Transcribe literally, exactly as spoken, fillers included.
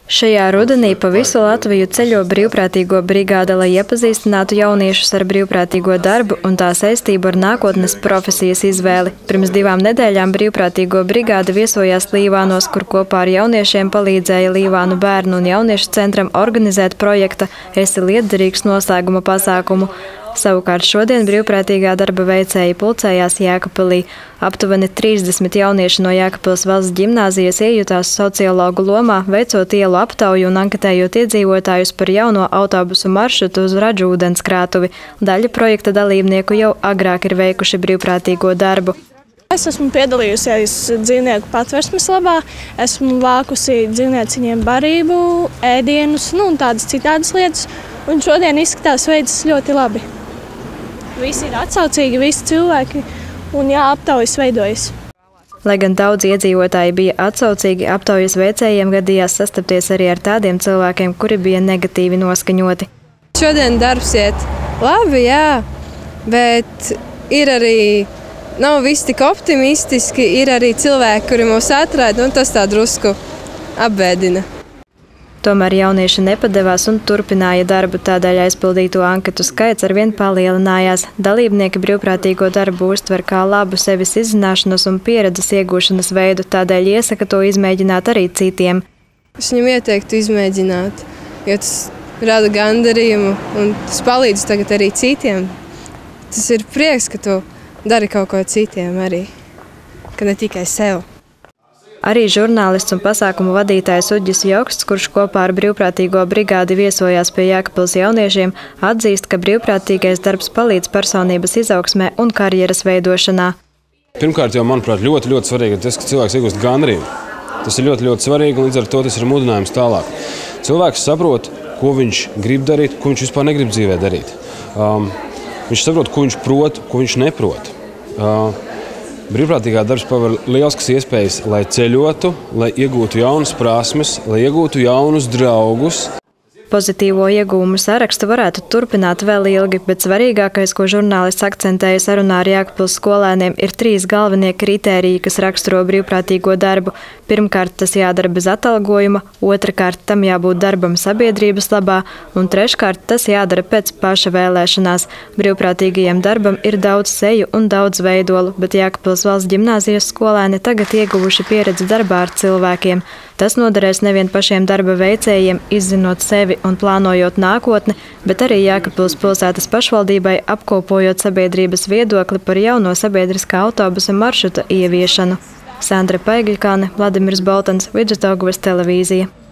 Šajā rudenī pa visu Latviju ceļo brīvprātīgo brigāde, lai iepazīstinātu jauniešus ar brīvprātīgo darbu un tā saistību ar nākotnes profesijas izvēli. Pirms divām nedēļām brīvprātīgo brigāde viesojās Līvānos, kur kopā ar jauniešiem palīdzēja Līvānu bērnu un jauniešu centram organizēt projekta Esi lietderīgs noslēguma pasākumu. Savukārt šodien brīvprātīgā darba veicēji pulcējās Jēkabpilī. Aptuveni trīsdesmit jaunieši no Jēkabpils valsts ģimnāzijas iejutās sociologu lomā, veicot ielu aptauju un anketējot iedzīvotājus par jauno autobusu maršrutu uz Radžu ūdenskrātuvi. Daļa projekta dalībnieku jau agrāk ir veikuši brīvprātīgo darbu. Es esmu piedalījusies dzīvnieku patversmes labā, esmu vākusi dzīvnieciņiem barību, ēdienus, nu un tādas citādas lietas. Un šodien izskatās veids ļoti labi. Visi ir atsaucīgi, visi cilvēki, un jā, aptaujas veidojas. Lai gan daudz iedzīvotāji bija atsaucīgi, aptaujas veicējiem gadījās sastapties arī ar tādiem cilvēkiem, kuri bija negatīvi noskaņoti. Šodien darbs iet labi, jā, bet ir arī, nav viss tik optimistiski, ir arī cilvēki, kuri mūs atrāda, un tas tā drusku apbēdina. Tomēr jaunieši nepadevās un turpināja darbu, tādēļ aizpildīto anketu skaits arvien palielinājās. Dalībnieki brīvprātīgo darbu uztver kā labu sevis izzināšanas un pieredzes iegūšanas veidu, tādēļ iesaka to izmēģināt arī citiem. Es viņam ieteiktu izmēģināt, jo tas rada gandarījumu un tas palīdz tagad arī citiem. Tas ir prieks, ka tu dari kaut ko citiem arī, ka ne tikai sev. Arī žurnālists un pasākumu vadītājs Uģis Joksts, kurš kopā ar brīvprātīgo brigādi viesojās pie Jēkabpils jauniešiem, atzīst, ka brīvprātīgais darbs palīdz personības izaugsmē un karjeras veidošanā. Pirmkārt jau, manuprāt, ļoti, ļoti svarīgi ir tas, ka cilvēks iegūst gandarījumu. Tas ir ļoti, ļoti svarīgi, un līdz ar to tas ir mudinājums tālāk. Cilvēks saprot, ko viņš grib darīt, ko viņš vispār negrib dzīvē darīt. Um, viņš saprot, ko viņš prot, ko viņš neprot. Uh, Brīvprātīgā darbs paver lieliskas iespējas, lai ceļotu, lai iegūtu jaunas prasmes, lai iegūtu jaunus draugus. Pozitīvo iegūmu sarakstu varētu turpināt vēl ilgi, bet svarīgākais, ko žurnālists akcentēja sarunā ar Jēkabpils skolēniem, ir trīs galvenie kritēriji, kas raksturo brīvprātīgo darbu. Pirmkārt, tas jādara bez atalgojuma, otrakārt, tam jābūt darbam sabiedrības labā, un treškārt, tas jādara pēc paša vēlēšanās. Brīvprātīgajiem darbam ir daudz seju un daudz veidolu, bet Jēkabpils valsts ģimnāzijas skolēni tagad ieguvuši pieredzi darbā ar cilvēkiem. Tas noderēs nevien pašiem darba veicējiem, izzinot sevi un plānojot nākotni, bet arī Jēkabpils pilsētas pašvaldībai apkopojot sabiedrības viedokli par jauno sabiedriskā autobusa maršruta ieviešanu. Sandra Paigļkāne, Vladimirs Boltans, Vidždaugavas televīzija.